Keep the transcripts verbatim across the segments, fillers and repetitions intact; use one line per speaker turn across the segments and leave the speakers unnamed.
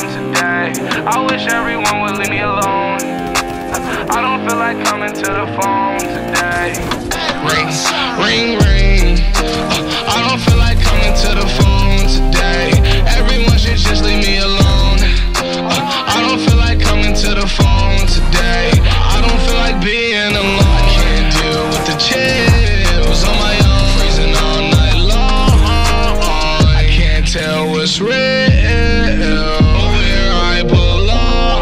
today. I wish everyone would leave me alone. I don't feel like coming to the phone today. Ring, ring, ring. uh, I don't feel like coming to the phone today. Everyone should just leave me alone. uh, I don't feel like coming to the phone today. I don't feel like being alone. I can't deal with the chills on my own, freezing all night long. I can't tell what's real, where I belong.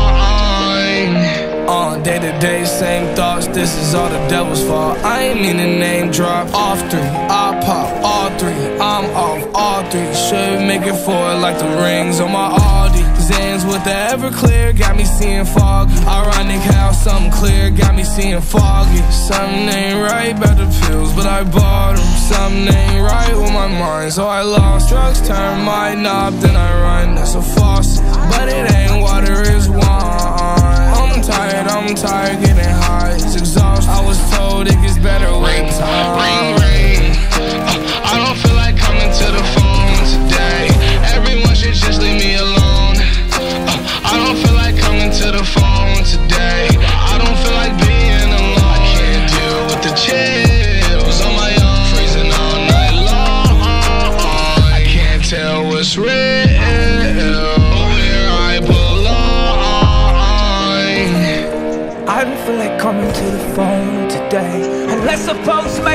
On day to day, same thoughts, this is all the devil's fault. I ain't mean to name drop. Off three, I pop all three, I'm off all three. Should make it forward like the rings on my Audi. Zans with the Everclear got me seeing fog. Ironic how something clear got me seeing foggy. Something ain't right about the pills, but I bought them. Something ain't right with my mind, so I lost. Drugs turn my knob, then I run. That's a faucet, but it ain't water, it's wine. I'm tired, I'm tired, getting high, it's exhausting. I was told it gets better with time. Ring, ring. uh, I don't feel like coming to the phone today. Everyone should just leave me alone. uh, I don't feel like coming to the phone today. I don't feel like being alone. I can't deal with the chills on my own, freezing all night long. I can't tell what's real, where I belong.
I don't feel like coming to the phone today. And let's suppose maybe